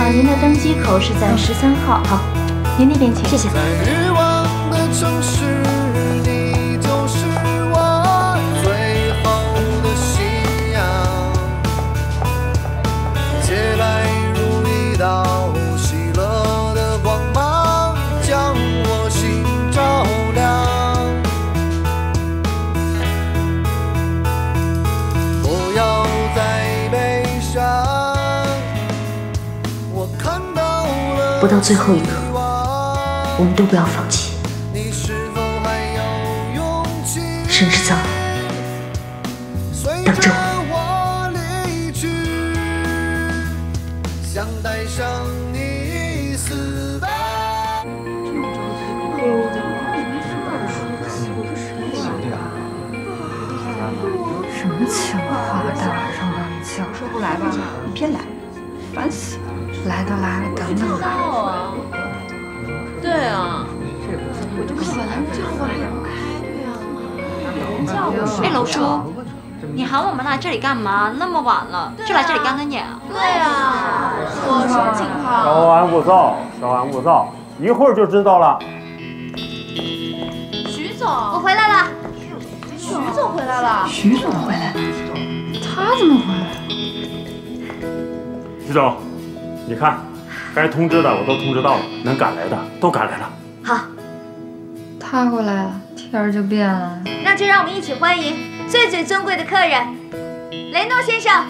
您的登机口是在13号。好，您那边请。谢谢。在欲望的城市，你就是我最后的信仰。洁白如一道喜乐的光芒，将我心照亮。不要再悲伤。 不到最后一刻，我们都不要放弃，甚至在等着我。 什么情话？大晚上让你叫， 说不来吧，你偏来，烦死了。 来都来了，等等来。 对啊， 我就说了，这话也不开，对啊。 哎，楼叔，你喊我们来这里干嘛？那么晚了，就来这里干瞪眼啊？ 对啊，说什么情况？ 稍安勿躁，稍安勿躁，一会儿就知道了。 徐总， 我回来了。 徐总回来了。 徐总回来了， 他怎么回来了？ 徐总。 你看，该通知的我都通知到了，能赶来的都赶来了。 好， 他回来了，天儿就变了。 那就让我们一起欢迎最最尊贵的客人，雷诺先生。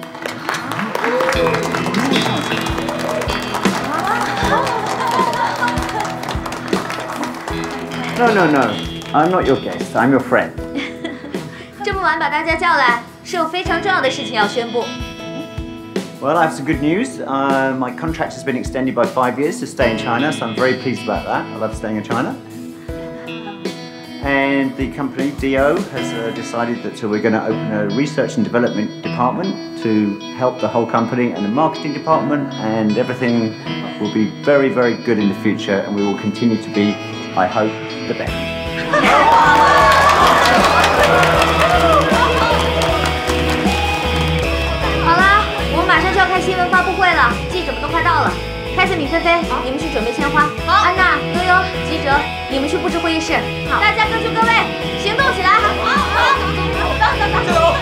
No, I'm not your guest. I'm your friend. 这么晚把大家叫来，是有非常重要的事情要宣布。 Well, I have some good news. My contract has been extended by 5 years to stay in China, so I'm very pleased about that. I love staying in China. And the company, DO, has decided that we're going to open a research and development department to help the whole company and the marketing department, and everything will be very, very good in the future, and we will continue to be, I hope, the best. 马上就要开新闻发布会了，记者们都快到了。开司、米菲菲，你们去准备鲜花。好，安娜、悠悠、吉哲，你们去布置会议室。好，大家各就各位，行动起来！好，走。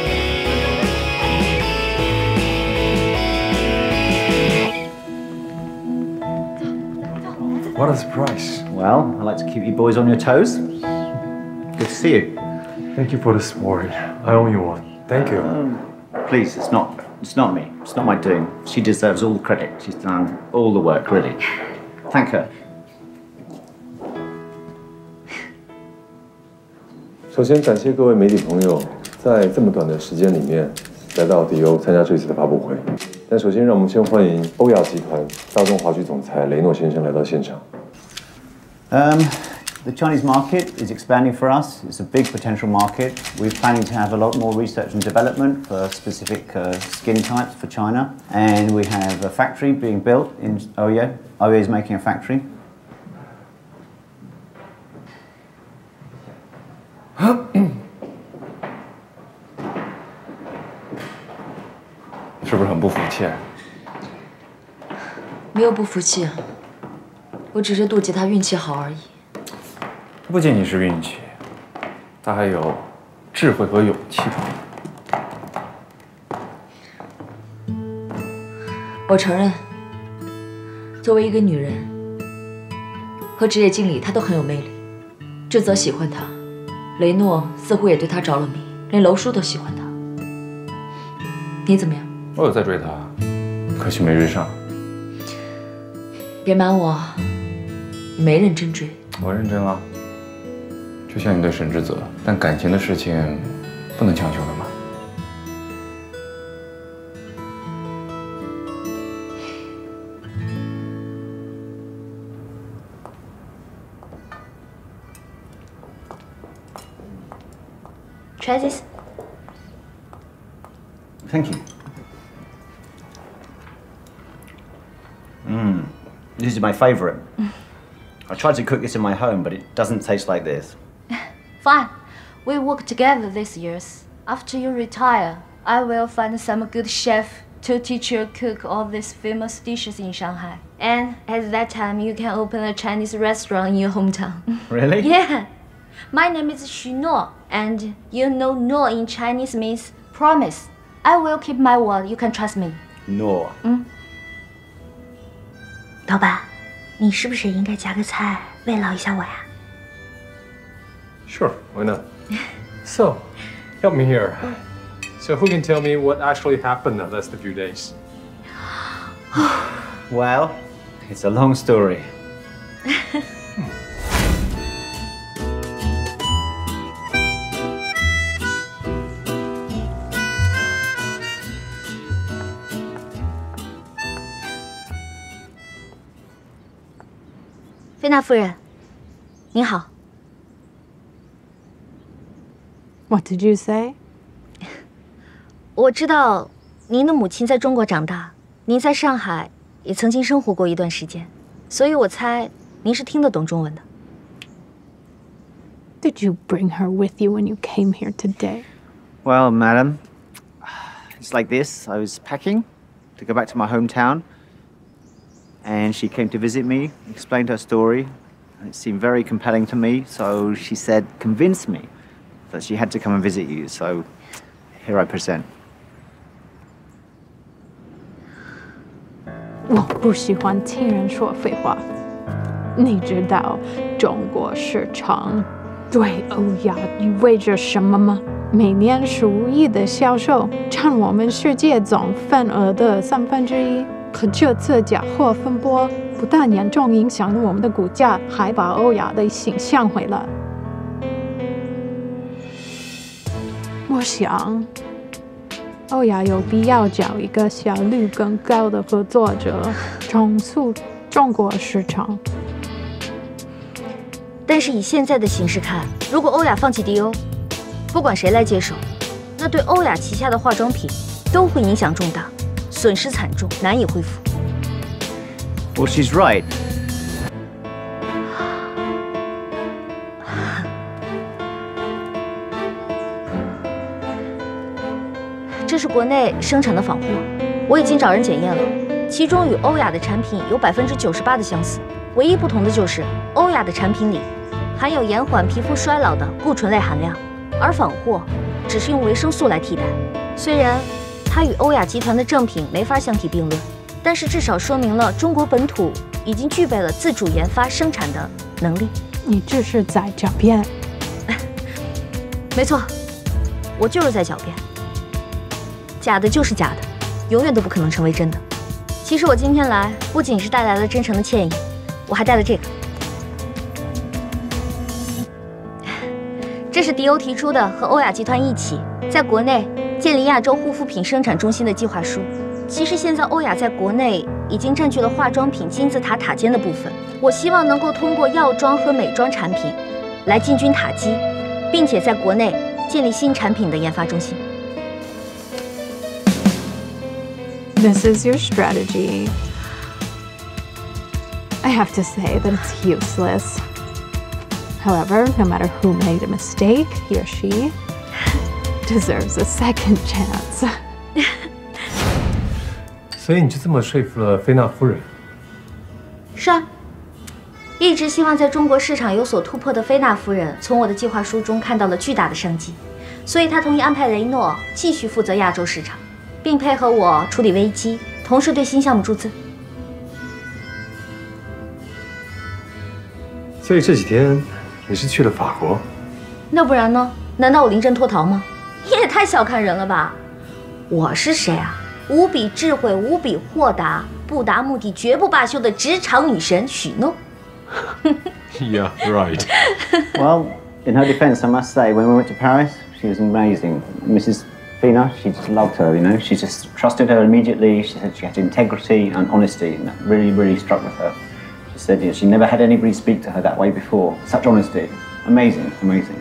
What a surprise. Well, I like to keep you boys on your toes. Good to see you. Thank you for the support. I owe you one. Thank you. Please, it's not me. It's not my doing. She deserves all the credit. She's done all the work, really. Thank her. 首先感谢各位媒体朋友在这么短的时间里面来到迪欧参加这次的发布会。但首先让我们先欢迎欧亚集团大中华区总裁雷诺先生来到现场。 The Chinese market is expanding for us. It's a big potential market. We're planning to have a lot more research and development for specific skin types for China. And we have a factory being built in Oyo. Oyo is making a factory. 是不是很不服气？ 没有不服气，我只是妒忌他运气好而已。 不仅仅是运气，他还有智慧和勇气。 我承认，作为一个女人和职业经理，她都很有魅力。志泽喜欢她，雷诺似乎也对她着了迷，连楼叔都喜欢她。你怎么样？ 我有在追她，可惜没追上。 别瞒我，你没认真追。 我认真了。 就像你对沈之泽，但感情的事情不能强求的嘛。 Try this. Thank you. This is my favorite. I tried to cook this in my home, but it doesn't taste like this. Fine. We work together these years. After you retire, I will find some good chef to teach you cook all these famous dishes in Shanghai. And at that time, you can open a Chinese restaurant in your hometown. Really? Yeah. My name is Xu Nuo, and you know Nuo in Chinese means promise. I will keep my word. You can trust me. No. 老板，你是不是也应该夹个菜慰劳一下我呀？ Sure, why not? So, help me here. So who can tell me what actually happened the last few days? Well, it's a long story. 菲娜夫人，您好。 What did you say? 我知道您的母亲在中国长大，您在上海也曾经生活过一段时间，所以我猜您是听得懂中文的。 Did you bring her with you when you came here today? Well, madam, it's like this. I was packing to go back to my hometown, and she came to visit me, explained her story, and it seemed very compelling to me, so she said, convince me that she had to come and visit you, so here I present. 我不喜欢听人说废话。你知道中国市场对欧亚意味着什么吗？每年15亿的销售，占我们世界总份额的1/3。可这次假货风波不但严重影响了我们的股价，还把欧亚的形象毁了。我想，欧亚有必要找一个效率更高的合作者，重塑中国市场。 但是以现在的形势看，如果欧亚放弃迪欧，不管谁来接手，那对欧亚旗下的化妆品都会影响重大，损失惨重，难以恢复。 Well, she's right. 这是国内生产的仿货，我已经找人检验了，其中与欧亚的产品有98%的相似，唯一不同的就是欧亚的产品里含有延缓皮肤衰老的固醇类含量，而仿货只是用维生素来替代。虽然它与欧亚集团的正品没法相提并论，但是至少说明了中国本土已经具备了自主研发生产的能力。 你这是在狡辩？ 没错，我就是在狡辩。假的就是假的，永远都不可能成为真的。其实我今天来不仅是带来了真诚的歉意，我还带了这个。这是迪欧提出的和欧亚集团一起在国内建立亚洲护肤品生产中心的计划书。其实现在欧亚在国内已经占据了化妆品金字塔塔尖的部分，我希望能够通过药妆和美妆产品来进军塔基，并且在国内建立新产品的研发中心。 This is your strategy. I have to say that it's useless. However, no matter who made a mistake, he or she deserves a second chance. 所以你就这么说服了菲娜夫人？ 是啊，一直希望在中国市场有所突破的菲娜夫人，从我的计划书中看到了巨大的商机，所以她同意安排雷诺继续负责亚洲市场，并配合我处理危机，同时对新项目注资。 所以这几天你是去了法国？ 那不然呢？难道我临阵脱逃吗？你也太小看人了吧！我是谁啊？无比智慧、无比豁达、不达目的绝不罢休的职场女神许诺。 Yeah, right. Well, in her defense, I must say, when we went to Paris, she was amazing. Mrs. Fina, she just loved her, you know. She just trusted her immediately. She said she had integrity and honesty, and that really, really struck with her. She said, you know, she never had anybody speak to her that way before. Such honesty. Amazing, amazing.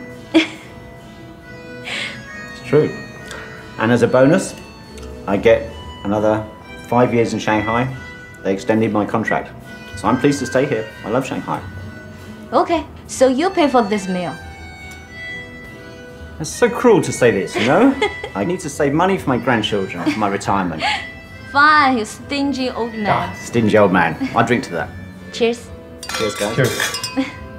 It's true. And as a bonus, I get another 5 years in Shanghai. They extended my contract. So I'm pleased to stay here. I love Shanghai. Okay, so you pay for this meal. It's so cruel to say this, you know? I need to save money for my grandchildren for my retirement. fine, you stingy old man. Stingy old man. I drink to that. Cheers. Cheers, guys. Cheers。